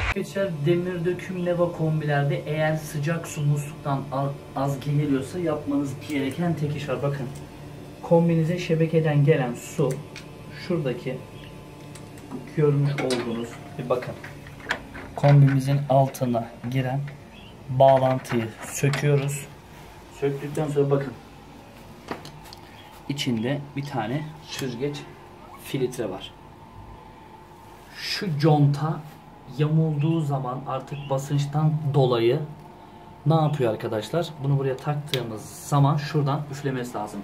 Geçer demir döküm leva kombilerde eğer sıcak su musluktan az geliyorsa yapmanız gereken tek iş var. Bakın, kombinize şebekeden gelen su şuradaki görmüş olduğunuz bir bakın. Kombimizin altına giren bağlantıyı söküyoruz. Söktükten sonra bakın, içinde bir tane süzgeç filtre var. Şu conta yamulduğu zaman artık basınçtan dolayı ne yapıyor arkadaşlar? Bunu buraya taktığımız zaman şuradan üflemesi lazım.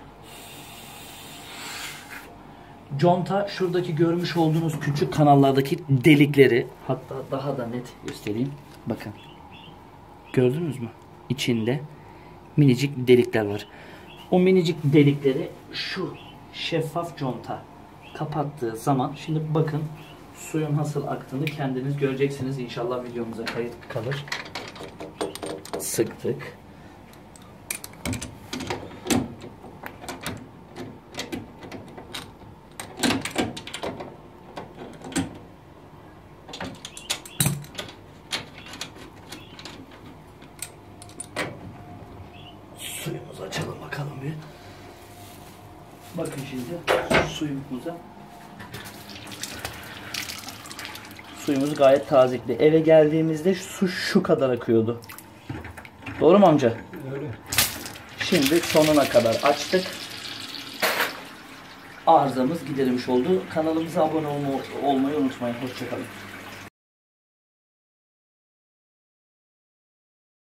Conta şuradaki görmüş olduğunuz küçük kanallardaki delikleri, hatta daha da net göstereyim. Bakın. Gördünüz mü? İçinde minicik delikler var. O minicik delikleri şu şeffaf conta kapattığı zaman, şimdi bakın suyun nasıl aktığını kendiniz göreceksiniz. İnşallah videomuza kayıt kalır. Sıktık. Suyumuzu açalım bakalım bir. Bakın şimdi suyumuza. Suyumuz gayet tazikli. Eve geldiğimizde su şu kadar akıyordu. Doğru mu amca? Öyle. Şimdi sonuna kadar açtık. Arızamız giderilmiş oldu. Kanalımıza abone olmayı unutmayın. Hoşça kalın.